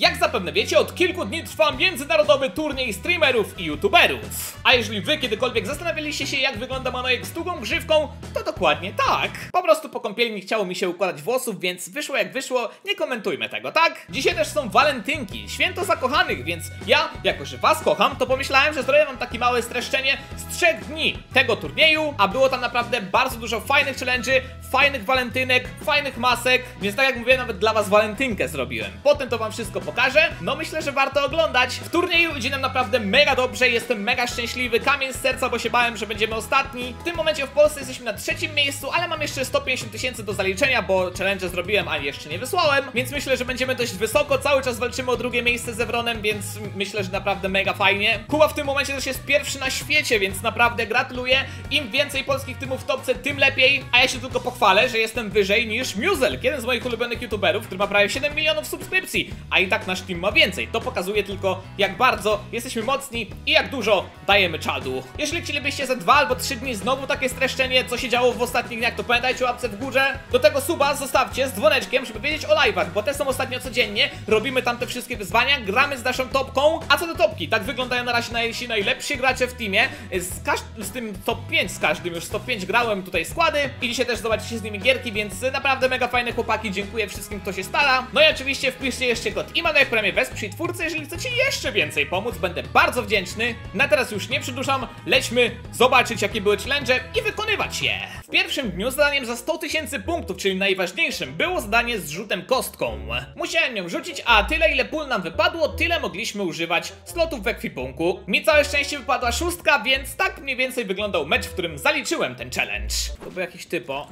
Jak zapewne wiecie, od kilku dni trwa międzynarodowy turniej streamerów i youtuberów. A jeżeli wy kiedykolwiek zastanawialiście się, jak wygląda Manojek z długą grzywką, to dokładnie tak. Po prostu po kąpieli nie chciało mi się układać włosów, więc wyszło jak wyszło, nie komentujmy tego, tak? Dzisiaj też są walentynki, święto zakochanych, więc ja, jako że was kocham, to pomyślałem, że zrobię wam takie małe streszczenie z 3 dni tego turnieju, a było tam naprawdę bardzo dużo fajnych challenge'y, fajnych walentynek, fajnych masek, więc tak jak mówię, nawet dla was walentynkę zrobiłem. Potem to wam wszystko pokażę, no myślę, że warto oglądać. W turnieju idzie nam naprawdę mega dobrze, jestem mega szczęśliwy, kamień z serca, bo się bałem, że będziemy ostatni. W tym momencie w Polsce jesteśmy na 3. miejscu, ale mam jeszcze 150 000 do zaliczenia, bo challenge zrobiłem, a jeszcze nie wysłałem, więc myślę, że będziemy dość wysoko, cały czas walczymy o 2. miejsce z Evronem, więc myślę, że naprawdę mega fajnie. Kuba w tym momencie też jest pierwszy na świecie, więc naprawdę gratuluję. Im więcej polskich teamów w topce, tym lepiej, a ja się tylko pochwalę, że jestem wyżej niż Muzelk, jeden z moich ulubionych youtuberów, który ma prawie 7 milionów subskrypcji, a i tak nasz team ma więcej. To pokazuje tylko, jak bardzo jesteśmy mocni i jak dużo dajemy czadu. Jeżeli chcielibyście za 2 albo 3 dni znowu takie streszczenie, co się działo w ostatnich dniach, to pamiętajcie o łapce w górze. Do tego suba zostawcie z dzwoneczkiem, żeby wiedzieć o live'ach, bo te są ostatnio codziennie. Robimy tam te wszystkie wyzwania, gramy z naszą topką. A co do topki, tak wyglądają na razie najlepsi gracze w teamie. Z tym top 5, z każdym już z top 5 grałem tutaj składy i dzisiaj też zobaczycie z nimi gierki, więc naprawdę mega fajne chłopaki, dziękuję wszystkim, kto się stara. No i oczywiście wpiszcie jeszcze kod IMANOJEK, który mnie wesprze twórcę, jeżeli chcecie jeszcze więcej pomóc, będę bardzo wdzięczny. Na teraz już nie przedłużam, lećmy zobaczyć, jakie były challenge i wykonywać je. W pierwszym dniu zadaniem za 100 000 punktów, czyli najważniejszym, było zadanie z rzutem kostką. Musiałem ją rzucić, a tyle ile pól nam wypadło, tyle mogliśmy używać slotów w ekwipunku. Mi całe szczęście wypadła 6, więc tak mniej więcej wyglądał mecz, w którym zaliczyłem ten challenge. To był jakiś typo.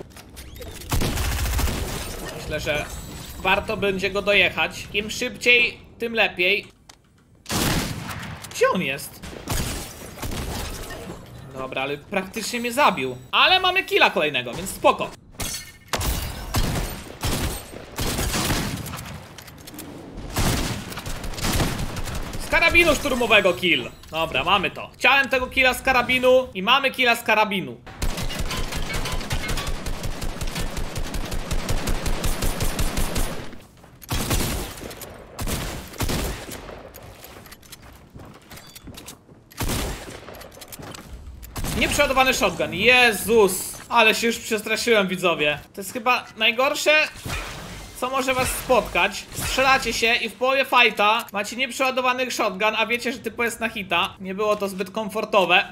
Myślę, że warto będzie go dojechać. Im szybciej, tym lepiej. Gdzie on jest? Dobra, ale praktycznie mnie zabił. Ale mamy killa kolejnego, więc spoko. Z karabinu szturmowego kill. Dobra, mamy to. Chciałem tego killa z karabinu i mamy killa z karabinu. Nieprzeładowany shotgun, Jezus! Ale się już przestraszyłem, widzowie. To jest chyba najgorsze, co może was spotkać. Strzelacie się i w połowie fighta macie nieprzeładowany shotgun, a wiecie, że typo jest na hita. Nie było to zbyt komfortowe.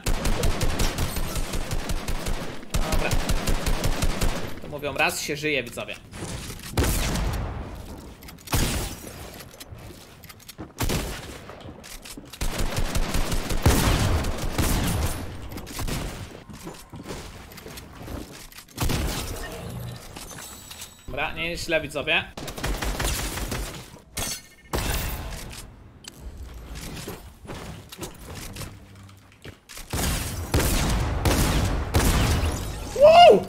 Dobra. To mówią, raz się żyje, widzowie. Dobra, nie jest źle, widzowie. Wow!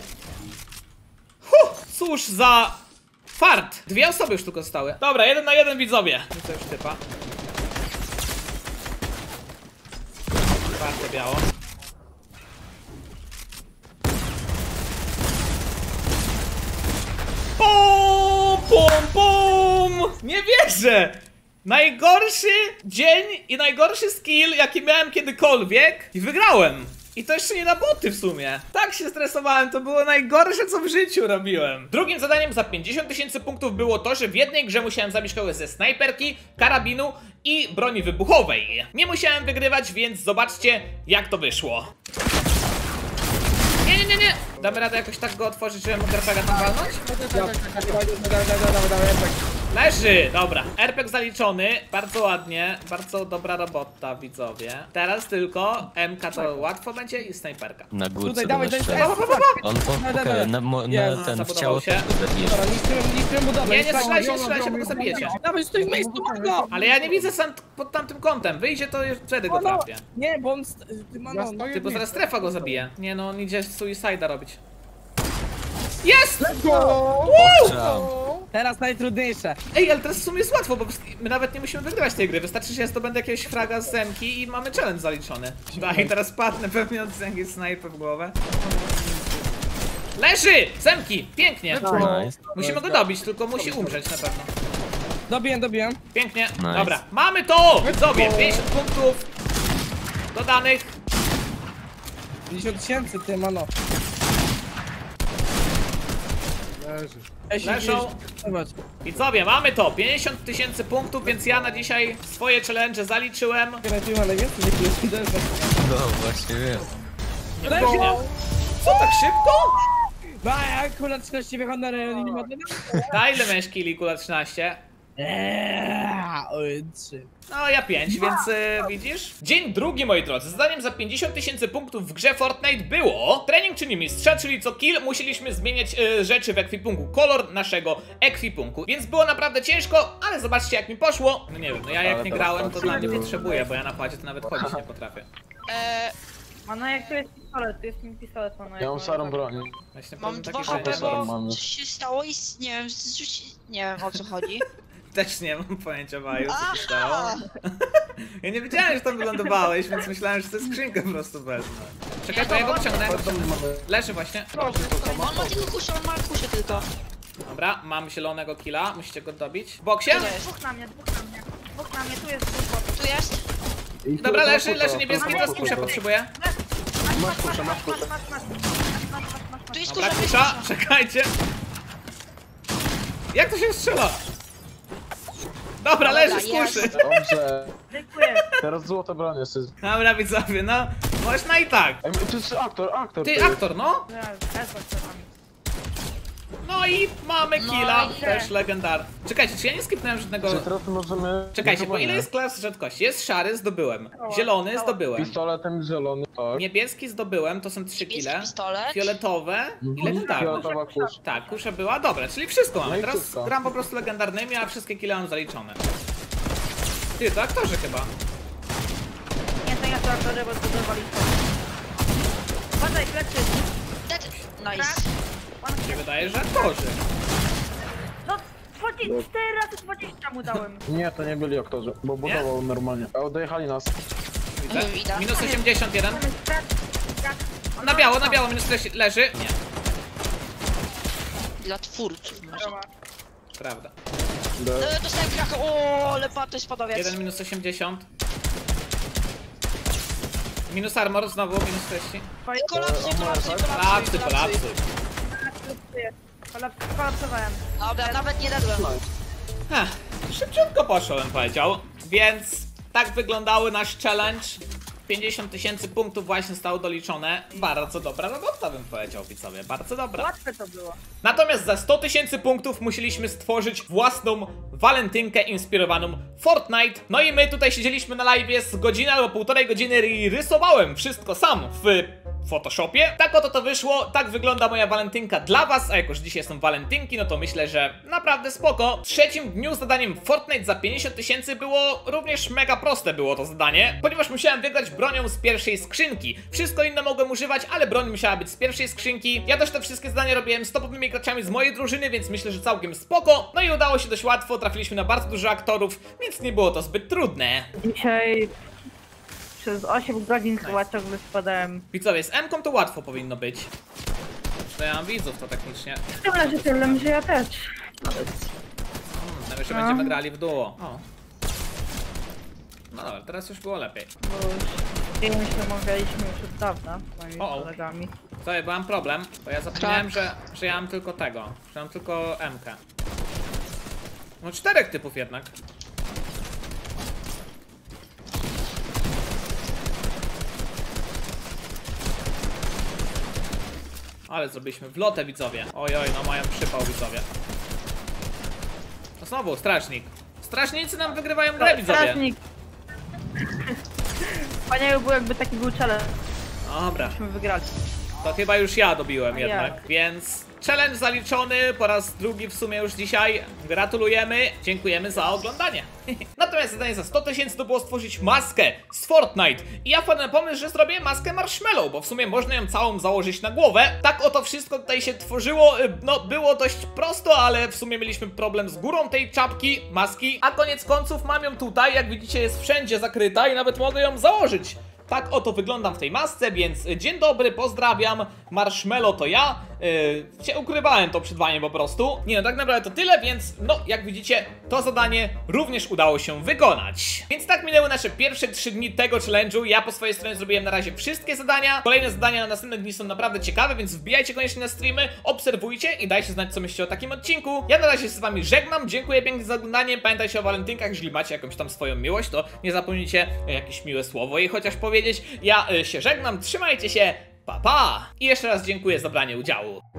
Cóż za fart! 2 osoby już tylko zostały. Dobra, 1 na 1, widzowie. I to już typa. Bardzo biało. Pum, pum! Nie wierzę! Najgorszy dzień i najgorszy skill, jaki miałem kiedykolwiek, i wygrałem. I to jeszcze nie na boty w sumie. Tak się stresowałem, to było najgorsze, co w życiu robiłem. Drugim zadaniem za 50 000 punktów było to, że w jednej grze musiałem zabić kogoś ze snajperki, karabinu i broni wybuchowej. Nie musiałem wygrywać, więc zobaczcie, jak to wyszło. Nie. Damy radę jakoś tak go otworzyć, żeby mógł RPG tam walnąć? Leży! Dobra. RPG zaliczony. Bardzo ładnie. Bardzo dobra robota, widzowie. Teraz tylko MK to łatwo będzie i snajperka. Na górce dawaj, on ten w ciało się. Nie strzelaj się, bo go zabijecie. Dawaj, stój w miejscu, go! Ale ja nie widzę sam pod tamtym kątem. Wyjdzie, to wtedy go trafię. Nie, bo on... Ty, bo zaraz strefa go zabije. Nie no, on idzie suicida robić. Jest! Let's go! Teraz najtrudniejsze. Ej, ale teraz w sumie jest łatwo, bo my nawet nie musimy wygrywać tej gry. Wystarczy, że ja zdobędę jakiegoś fraga z zemki i mamy challenge zaliczony. Daj, teraz padnę pewnie od zemki snajpy w głowę. Leży! Zemki! Pięknie! Nice. Musimy go dobić, tylko musi umrzeć na pewno. Dobiłem. Pięknie. Nice. Dobra, mamy to! Widzowie, 50 punktów dodanych. 50 000, ty, mano. Leżą. Zobacz. Widzowie, mamy to! 50 000 punktów, więc ja na dzisiaj swoje challenge zaliczyłem. Kreatywa najwięcej, nie jest. No właśnie wiem. Pięknie. Co, tak szybko? Ba, akurat 13 wychodzi na rejon i nie ma Na ile miałeś killi, kula 13? Oj, 3. No, ja 5, więc widzisz? Dzień drugi, moi drodzy. Zadaniem za 50 000 punktów w grze Fortnite było trening czyni mistrza, czyli co kill musieliśmy zmieniać rzeczy w ekwipunku, kolor naszego ekwipunku. Więc było naprawdę ciężko, ale zobaczcie jak mi poszło. No nie wiem, no ja jak nie grałem, to dla mnie potrzebuję, bo ja na padzie to nawet chodzić nie potrafię. Mano, jak tu jest pistolet? Tu jest mi pistolet, mano. Ja mam szarą broń. Właśnie Mam powiem 2 taki, że HP, nie bo mamy. coś się stało i nie wiem, nie wiem o co chodzi. Też nie mam pojęcia, Baju, co się stało. Ja nie wiedziałem, że tam wylądowałeś, więc myślałem, że to jest skrzynkę po prostu wezmę. Czekaj, bo ja go wyciągnę. Leży właśnie. On ma tylko kuszę, on ma kuszę tylko. Dobra, mam zielonego killa, musicie go dobić. W boksie? To jest. Dwóch na mnie. Tu jest dwóch botów. Tu jest. Dobra, leży niebieski, teraz kuszę potrzebuję. Masz kuszę. Tu jest Dobra, kusza, kusza, czekajcie. Jak to się strzela? Dobra, leży z kuszy. Dobrze. Dziękuję. Teraz złota broń jeszcze. Dobra, widzowie, no, można i tak. Ej, to jest aktor. Ty, aktor, no. No i mamy killa, No i też legendarny. Czekajcie, czy ja nie skipnąłem żadnego... Czy teraz możemy... Czekajcie, bo ile jest klas rzadkości? Jest szary, zdobyłem. Zielony, zdobyłem. Pistoletem zielony, tak. Niebieski zdobyłem, to są 3 Niebieski kile. pistolet. Fioletowe i legendarne. Fioletowa kusza. Tak, kusza była, dobra, czyli wszystko mamy. No i Teraz wszystko. gram po prostu legendarnymi, a wszystkie kile mam zaliczone. Ty, to aktorzy chyba. Nie, to ja to aktorze, bo zdobywali to. Badaj, plecy. Dead. Nice. Mi się wydaje, że aktorzy. No, 4 razy 20 mu dałem. Nie, to nie byli aktorzy, bo budował normalnie. A odjechali nas. Widzę. Widać. Minus 81. Mamy strat. Na biało, minus 40. Leży? Nie, Dla twórców może. prawda. Dostałem kraka. O, ale to jest padowiec. 1 minus 80. Minus armor, znowu minus 40. Kolapsuj. Kolapsuj. Kolapsowałem. Dobra, nawet nie dadłem. Szybciutko poszło, bym powiedział. Więc tak wyglądały nasz challenge. 50 000 punktów właśnie zostało doliczone. Bardzo dobra robota, bym powiedział, widzowie. Bardzo dobra. Łatwe to było. Natomiast za 100 000 punktów musieliśmy stworzyć własną walentynkę inspirowaną Fortnite. No i my tutaj siedzieliśmy na live z godziny albo półtorej godziny i rysowałem wszystko sam w Photoshopie. Tak oto to wyszło, tak wygląda moja walentynka dla was, a jak już dzisiaj są walentynki, no to myślę, że naprawdę spoko. W trzecim dniu zadaniem Fortnite za 50 000 było również mega proste było to zadanie, ponieważ musiałem wygrać bronią z pierwszej skrzynki. Wszystko inne mogłem używać, ale broń musiała być z pierwszej skrzynki. Ja też te wszystkie zadania robiłem z topowymi graczami z mojej drużyny, więc myślę, że całkiem spoko. No i udało się dość łatwo, trafiliśmy na bardzo dużo aktorów, więc nie było to zbyt trudne. Dzisiaj przez 8 godzin chyba ciągle spadałem. Widzowie, z M-ką to łatwo powinno być. To ja mam widzów to technicznie. W tym razie tyle, że ja też. Najwyżej będziemy grali w duo. O. No dobra, teraz już było lepiej. Bo już wiemy, że mogaliśmy już od dawna z moimi O. kolegami. Słuchaj, bo mam problem, bo ja zapomniałem, że ja mam tylko tego. Że mam tylko M-kę. No 4 typów jednak. Ale zrobiliśmy wlotę, widzowie. Oj, no mają przypał, widzowie. No znowu, strażnik. Strażnicy nam wygrywają grę, widzowie. Strażnik. Wspaniały był, jakby taki był challenge. Dobra, Myśmy wygrali. to chyba już ja dobiłem A jednak, jak? więc challenge zaliczony po raz drugi w sumie już dzisiaj. Gratulujemy, dziękujemy za oglądanie. Natomiast zadanie za 100 000 to było stworzyć maskę z Fortnite. I ja wpadłem na pomysł, że zrobię maskę marshmallow, bo w sumie można ją całą założyć na głowę. Tak oto wszystko tutaj się tworzyło, no było dość prosto, ale w sumie mieliśmy problem z górą tej czapki, maski. A koniec końców mam ją tutaj, jak widzicie jest wszędzie zakryta i nawet mogę ją założyć. Tak oto wyglądam w tej masce, więc dzień dobry, pozdrawiam, Marshmallow to ja, się ukrywałem to przed wami po prostu. Nie no, tak naprawdę to tyle, więc no, jak widzicie, to zadanie również udało się wykonać. Więc tak minęły nasze pierwsze 3 dni tego challenge'u. Ja po swojej stronie zrobiłem na razie wszystkie zadania. Kolejne zadania na następne dni są naprawdę ciekawe, więc wbijajcie koniecznie na streamy, obserwujcie i dajcie znać, co myślicie o takim odcinku. Ja na razie się z wami żegnam, dziękuję pięknie za oglądanie. Pamiętajcie o walentynkach, jeżeli macie jakąś tam swoją miłość, to nie zapomnijcie jakieś miłe słowo jej chociaż powiedzieć. Ja się żegnam, trzymajcie się, pa pa! I jeszcze raz dziękuję za branie udziału.